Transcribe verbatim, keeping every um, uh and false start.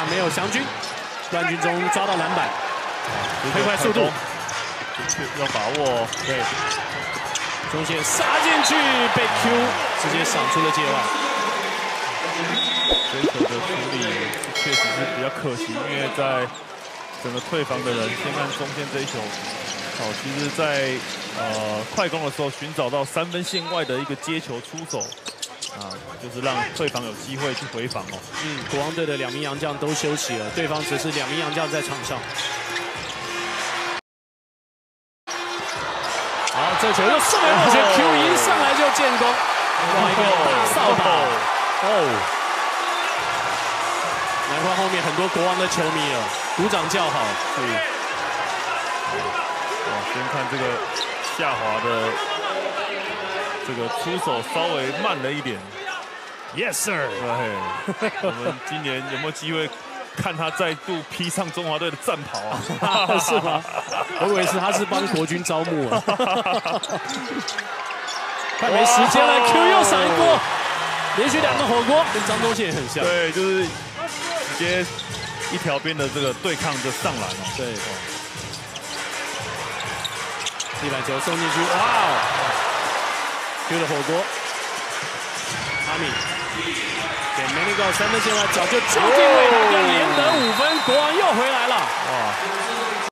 啊，没有祥军，乱军中抓到篮板，飞快速度， 要把握。 对，中线杀进去，被 Q 直接闪出了界外。 这一球的处理确实是比较可惜，因为在整个退防的人先看中间这一球。 好，其实在，在呃快攻的时候寻找到三分线外的一个接球出手，啊，就是让对方有机会去回防哦。 嗯，国王队的两名洋将都休息了，对方只是两名洋将在场上。好，这球又送来落选 ，Q 一上来就建功，哇，一个大扫把哦！难怪后面很多国王的球迷了，鼓掌叫好。是。 先看这个下滑的这个出手稍微慢了一点 ，Yes sir。 对，我们今年有没有机会看他再度披上中华队的战袍啊？ 是吗？我以为是他是帮国军招募啊。快没时间了 ，Q 又闪过，连续两个火锅，跟张宗宪也很像。 对，就是直接一条边的这个对抗就上篮了。 对。 地板球送进去，哇哦 ！Q 的火锅，阿米给梅尼高三分线外，早就就定位，他跟连得五分，国王又回来了。哇！